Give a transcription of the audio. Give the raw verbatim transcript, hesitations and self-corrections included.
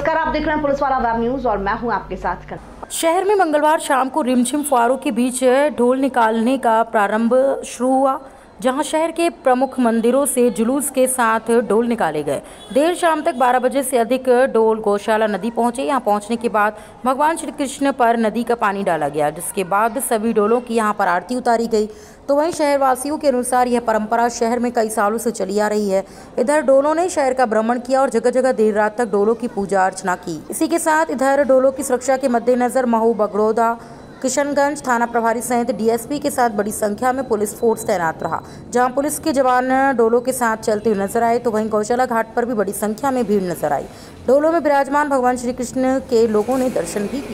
नमस्कार, आप देख रहे हैं पुलिस वाला वेब न्यूज और मैं हूं आपके साथ कर। शहर में मंगलवार शाम को रिमझिम फुहारों के बीच ढोल निकालने का प्रारंभ शुरू हुआ, जहां शहर के प्रमुख मंदिरों से जुलूस के साथ ढोल निकाले गए। देर शाम तक बारह बजे से अधिक ढोल गौशाला नदी पहुंचे। यहां पहुंचने के बाद भगवान श्री कृष्ण पर नदी का पानी डाला गया, जिसके बाद सभी ढोलों की यहां पर आरती उतारी गई। तो वहीं शहरवासियों के अनुसार यह परंपरा शहर में कई सालों से चली आ रही है। इधर ढोलों ने शहर का भ्रमण किया और जगह जगह देर रात तक ढोलों की पूजा अर्चना की। इसी के साथ इधर ढोलों की सुरक्षा के मद्देनजर महू, बगरौदा, किशनगंज थाना प्रभारी सहित डीएसपी के साथ बड़ी संख्या में पुलिस फोर्स तैनात रहा। जहां पुलिस के जवान ढोलों के साथ चलते हुए नजर आए, तो वहीं गौशाला घाट पर भी बड़ी संख्या में भीड़ नजर आई। ढोलों में विराजमान भगवान श्री कृष्ण के लोगों ने दर्शन भी किए।